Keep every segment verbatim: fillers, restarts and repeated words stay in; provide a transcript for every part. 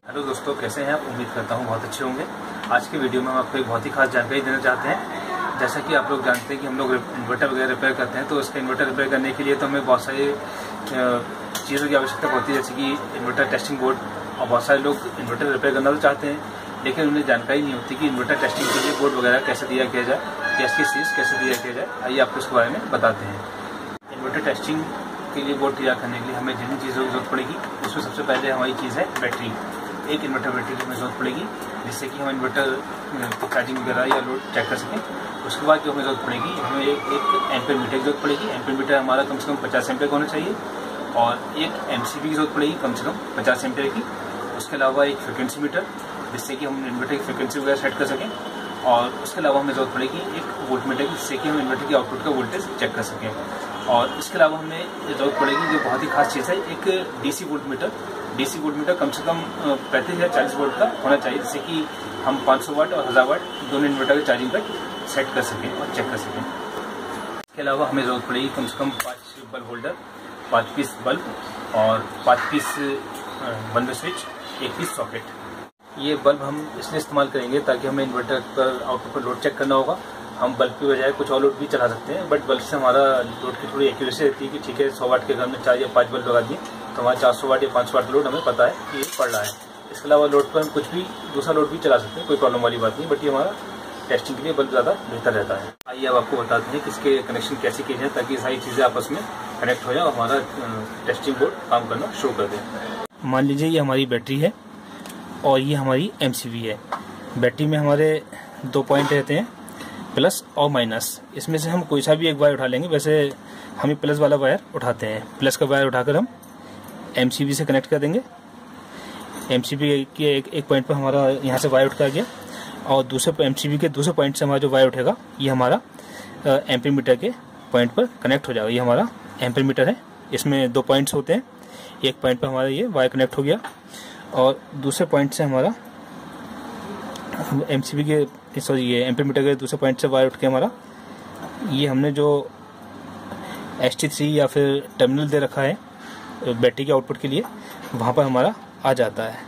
Hello दोस्तों, कैसे हैं आप? उम्मीद करता हूँ बहुत अच्छे होंगे। आज की वीडियो में हम आपको एक बहुत ही खास जानकारी देना चाहते हैं। जैसा कि आप लोग जानते हैं कि हम लोग इन्वर्टर वगैरह रिपेयर करते हैं, तो उसका इन्वर्टर रिपेयर करने के लिए तो हमें बहुत सारी चीज़ों की आवश्यकता होती है, जैसे कि इन्वर्टर टेस्टिंग बोर्ड। और बहुत सारे लोग इन्वर्टर रिपेयर करना तो चाहते हैं, लेकिन उन्हें जानकारी नहीं होती कि इन्वर्टर टेस्टिंग के लिए बोर्ड वगैरह कैसे दिया किया जाए या इसकी सीज कैसे दिया किया जाए। आइए आपको इसके बारे में बताते हैं। इन्वर्टर टेस्टिंग के लिए बोर्ड तैयार करने के लिए हमें जिन चीज़ों की जरूरत पड़ेगी, उसमें सबसे पहले हमारी चीज़ है बैटरी। एक इन्वर्टर बैटरी की हमें जरूरत पड़ेगी, जिससे कि हम इन्वर्टर चार्जिंग वगैरह या लोड चेक कर सकें। उसके बाद जो हमें जरूरत पड़ेगी, हमें एक, एक एम्पीयर मीटर की जरूरत पड़ेगी। एम्पीयर मीटर हमारा कम से कम पचास एम्पीयर का होना चाहिए। और एक एमसीबी की जरूरत पड़ेगी कम से कम पचास एम्पीयर की। उसके अलावा एक फ्रिक्वेंसी मीटर, जिससे कि हम इन्वर्टर की फ्रिक्वेंसी वगैरह सेट कर सकें। और उसके अलावा हमें जरूरत पड़ेगी एक वोल्ट मीटर की, जिससे कि हम इन्वर्टर की आउटपुट का वोल्टेज चेक कर सकें। और इसके अलावा हमें जरूरत पड़ेगी, जो बहुत ही खास चीज़ है, एक DC voltmeter. DC voltmeter कम से कम पैंतीस या चालीस वोल्ट का होना चाहिए, जिससे कि हम पाँच सौ वाट और हज़ार वाट दोनों इन्वर्टर के चार्जिंग पर सेट कर सकें और चेक कर सकें। इसके अलावा हमें जरूरत पड़ेगी कम से कम पाँच बल्ब होल्डर, पाँच पीस बल्ब और पाँच पीस बंद स्विच, एक पीस सॉकेट। ये बल्ब हम इसलिए इस्तेमाल करेंगे ताकि हमें इन्वर्टर पर आउटपुट पर लोड चेक करना होगा। हम बल्ब की बजाय कुछ और लोड भी चला सकते हैं, बट बल्ब से हमारा लोड की थोड़ी एक्यूरेसी रहती है कि ठीक है, सौ वाट के घर में चार या पाँच बल्ब लगा दिए तो हमारा चार सौ वाट या पाँच सौ वाट लोड हमें पता है कि ये पड़ रहा है। इसके अलावा लोड पर हम कुछ भी दूसरा लोड भी चला सकते हैं, कोई प्रॉब्लम वाली बात नहीं, बट ये हमारा टेस्टिंग के लिए बल्ब ज़्यादा बेहतर रहता है। आइए अब आपको बताते हैं कि इसके कनेक्शन कैसे किए जाए ताकि सारी चीज़ें आपस में कनेक्ट हो जाए और हमारा टेस्टिंग बोर्ड काम करना शुरू कर दे। मान लीजिए ये हमारी बैटरी है और ये हमारी एमसीबी है। बैटरी में हमारे दो पॉइंट रहते हैं, प्लस और माइनस। इसमें से हम कोई सा भी एक वायर उठा लेंगे। वैसे हम ये प्लस वाला वायर उठाते हैं। प्लस का वायर उठाकर हम एमसीबी से कनेक्ट कर देंगे। एमसीबी के एक, एक पॉइंट पर हमारा यहाँ से वायर उठ कर गया और दूसरे एमसीबी के दूसरे पॉइंट से हमारा जो वायर उठेगा ये हमारा एम्पीयर मीटर के पॉइंट पर कनेक्ट हो जाएगा। ये हमारा एम्पीयर मीटर है। इसमें दो पॉइंट्स होते हैं। एक पॉइंट पर हमारा ये वायर कनेक्ट हो गया और दूसरे पॉइंट से हमारा एमसीबी के सॉरी ये एम्पीयर मीटर के दूसरे पॉइंट से वायर उठ के हमारा ये हमने जो एच टी थ्री या फिर टर्मिनल दे रखा है बैटरी के आउटपुट के लिए, वहाँ पर हमारा आ जाता है।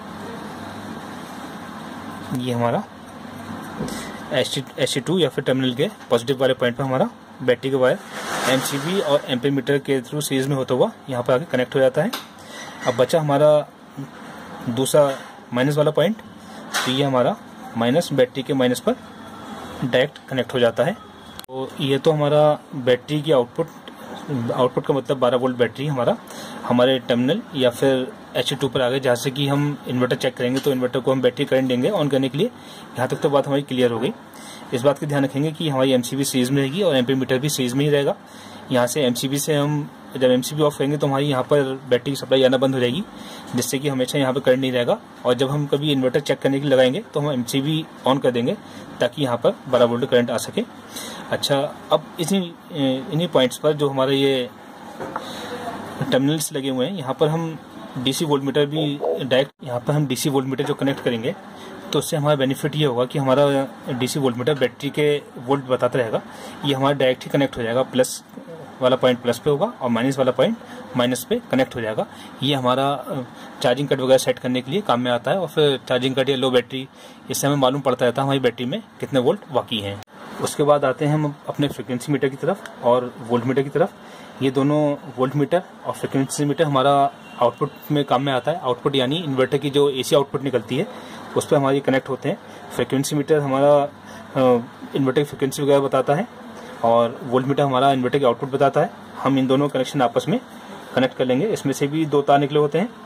ये हमारा एच टी टू या फिर टर्मिनल के पॉजिटिव वाले पॉइंट पर हमारा बैटरी का वायर एमसीबी और एम्पीयर मीटर के थ्रू सीरीज में होता हुआ यहाँ पर आके कनेक्ट हो जाता है। अब बचा हमारा दूसरा माइनस वाला पॉइंट, तो ये हमारा माइनस बैटरी के माइनस पर डायरेक्ट कनेक्ट हो जाता है। तो ये तो हमारा बैटरी की आउटपुट आउटपुट का मतलब बारह वोल्ट बैटरी हमारा हमारे टर्मिनल या फिर एच टू पर आ गए, जहाँ से कि हम इन्वर्टर चेक करेंगे तो इन्वर्टर को हम बैटरी करंट देंगे ऑन करने के लिए। यहाँ तक तो बात हमारी क्लियर हो गई। इस बात का ध्यान रखेंगे कि हमारी एमसीबी सीरीज में रहेगी और एम्पीयर मीटर भी सीरीज में ही रहेगा। यहाँ से एमसीबी से हम जब एमसीबी ऑफ करेंगे तो हमारी यहाँ पर बैटरी की सप्लाई आना बंद हो जाएगी, जिससे कि हमेशा यहाँ पर करंट नहीं रहेगा। और जब हम कभी इन्वर्टर चेक करने के लिए लगाएंगे तो हम एमसीबी ऑन कर देंगे ताकि यहाँ पर बारह वोल्ट करंट आ सके। अच्छा, अब इसी इन्हीं पॉइंट्स पर जो हमारे ये टर्मिनल्स लगे हुए हैं, यहाँ पर हम डीसी वोल्ट मीटर भी डायरेक्ट यहाँ पर हम डीसी वोल्ट मीटर जो कनेक्ट करेंगे तो उससे हमारा बेनिफिट ये होगा कि हमारा डीसी वोल्ट मीटर बैटरी के वोल्ट बताता रहेगा। ये हमारा डायरेक्ट ही कनेक्ट हो जाएगा। प्लस वाला पॉइंट प्लस पे होगा और माइनस वाला पॉइंट माइनस पे कनेक्ट हो जाएगा। ये हमारा चार्जिंग कट वगैरह सेट करने के लिए काम में आता है। और फिर चार्जिंग कट या लो बैटरी, इससे हमें मालूम पड़ता रहता है हमारी बैटरी में कितने वोल्ट बाकी हैं। उसके बाद आते हैं हम अपने फ्रिक्वेंसी मीटर की तरफ और वोल्ट मीटर की तरफ। ये दोनों वोल्ट मीटर और फ्रिक्वेंसी मीटर हमारा आउटपुट में काम में आता है। आउटपुट यानी इन्वर्टर की जो एसी आउटपुट निकलती है उस पर हमारी कनेक्ट होते हैं। फ्रिक्वेंसी मीटर हमारा इन्वर्टर की फ्रिक्वेंसी वगैरह बताता है और वोल्ट मीटर हमारा इन्वर्टर की आउटपुट बताता है। हम इन दोनों कनेक्शन आपस में कनेक्ट कर लेंगे। इसमें से भी दो तार निकले होते हैं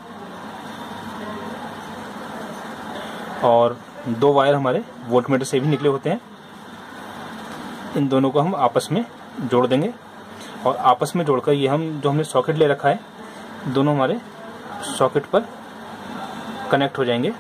और दो वायर हमारे वोल्ट मीटर से भी निकले होते हैं। इन दोनों को हम आपस में जोड़ देंगे और आपस में जोड़कर ये हम जो हमने सॉकेट ले रखा है, दोनों हमारे सॉकेट पर कनेक्ट हो जाएंगे।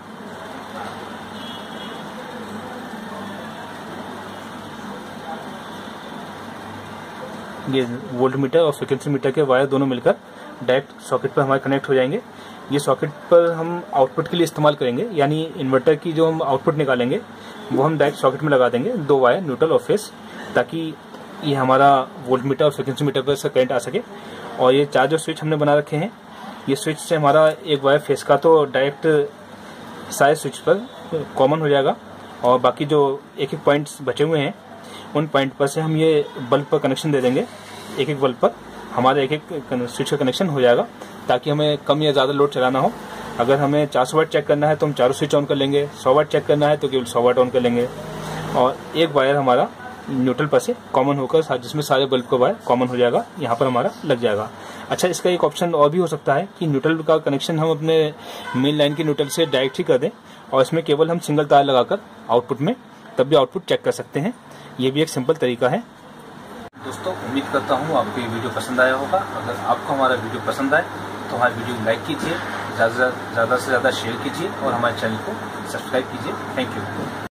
ये वोल्ट मीटर और फ्रिक्वेंसी मीटर के वायर दोनों मिलकर डायरेक्ट सॉकेट पर हमारे कनेक्ट हो जाएंगे। ये सॉकेट पर हम आउटपुट के लिए इस्तेमाल करेंगे, यानी इन्वर्टर की जो हम आउटपुट निकालेंगे वो हम डायरेक्ट सॉकेट में लगा देंगे, दो वायर न्यूट्रल और फेस, ताकि ये हमारा वोल्ट मीटर और फ्रिक्वेंसी मीटर पर इसका करंट आ सके। और ये चार जो स्विच हमने बना रखे हैं, ये स्विच से हमारा एक वायर फेस का तो डायरेक्ट सारे स्विच पर कॉमन हो जाएगा और बाकी जो एक एक पॉइंट्स बचे हुए हैं उन पॉइंट पर से हम ये बल्ब पर कनेक्शन दे देंगे। एक एक बल्ब पर हमारा एक एक स्विच का कनेक्शन हो जाएगा ताकि हमें कम या ज़्यादा लोड चलाना हो। अगर हमें चार सौ वाट चेक करना है तो हम चारों स्विच ऑन कर लेंगे, सौ वाट चेक करना है तो केवल सौ वाट ऑन कर लेंगे और एक वायर हमारा न्यूट्रल पर से कॉमन होकर जिसमें सारे बल्ब का वायर कॉमन हो जाएगा, यहाँ पर हमारा लग जाएगा। अच्छा, इसका एक ऑप्शन और भी हो सकता है कि न्यूट्रल का कनेक्शन हम अपने मेन लाइन के न्यूट्रल से डायरेक्ट ही कर दें और इसमें केवल हम सिंगल तार लगाकर आउटपुट में तब भी आउटपुट चेक कर सकते हैं। ये भी एक सिंपल तरीका है। दोस्तों, उम्मीद करता हूँ आपको ये वीडियो पसंद आया होगा। अगर आपको हमारा वीडियो पसंद आए तो हमारे वीडियो लाइक कीजिए, ज़्यादा ज़्यादा से ज़्यादा शेयर कीजिए और हमारे चैनल को सब्सक्राइब कीजिए। Thank you.